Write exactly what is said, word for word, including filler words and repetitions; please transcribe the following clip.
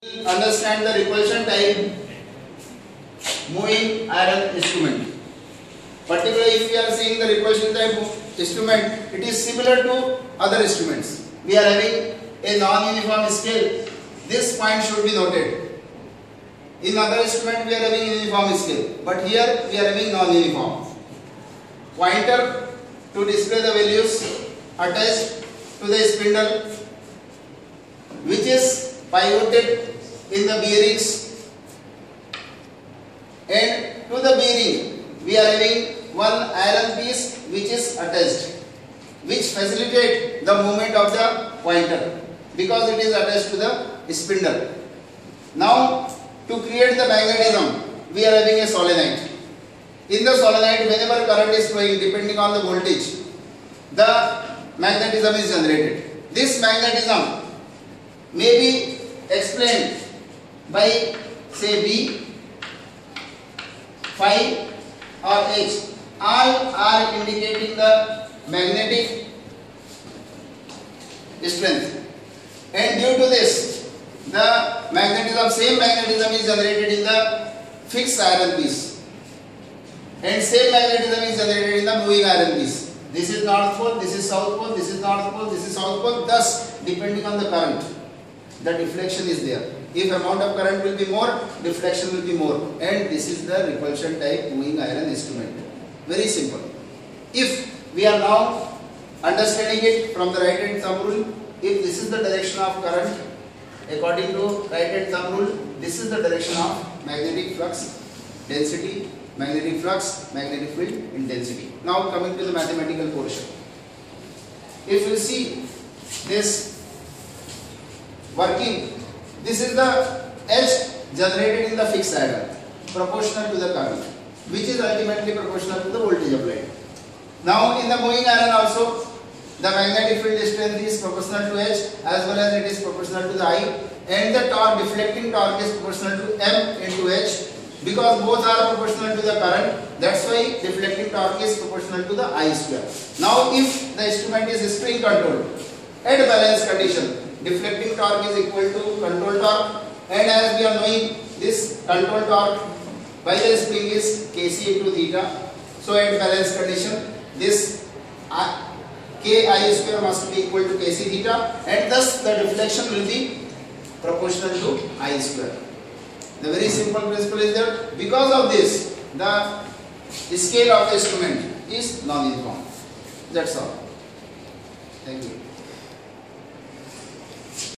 Understand the repulsion type moving iron instrument. Particularly if we are seeing the repulsion type instrument, it is similar to other instruments. We are having a non-uniform scale. This point should be noted. In other instrument we are having uniform scale, but here we are having non-uniform. Pointer to display the values attached to the spindle, which is pivoted in the bearings, and to the bearing we are having one iron piece which is attached, which facilitate the movement of the pointer because it is attached to the spindle. Now to create the magnetism we are having a solenoid. In the solenoid, whenever current is flowing, depending on the voltage, the magnetism is generated. This magnetism may be explained by say B, phi or H. All are indicating the magnetic strength, and due to this the magnetism, same magnetism is generated in the fixed iron piece, and same magnetism is generated in the moving iron piece. This is north pole, this is south pole, this is north pole, this is south pole. Thus, depending on the current, the deflection is there. If amount of current will be more, deflection will be more, and this is the repulsion type moving iron instrument. Very simple. If we are now understanding it from the right hand thumb rule, if this is the direction of current according to right hand thumb rule, this is the direction of magnetic flux density, magnetic flux, magnetic field intensity. Now coming to the mathematical portion. If you see this working, this is the H generated in the fixed iron proportional to the current, which is ultimately proportional to the voltage applied. Now in the moving iron also, the magnetic field strength is proportional to H as well as it is proportional to the I, and the torque, deflecting torque, is proportional to M into H. Because both are proportional to the current, that's why deflecting torque is proportional to the I square. Now if the instrument is spring controlled at balance condition, deflecting torque is equal to control torque, and as we are knowing, this control torque by the spring is Kc into theta. So at balance condition, this Ki square must be equal to Kc theta, and thus the deflection will be proportional to I square. The very simple principle is that because of this, the scale of the instrument is non-uniform. That's all. Thank you.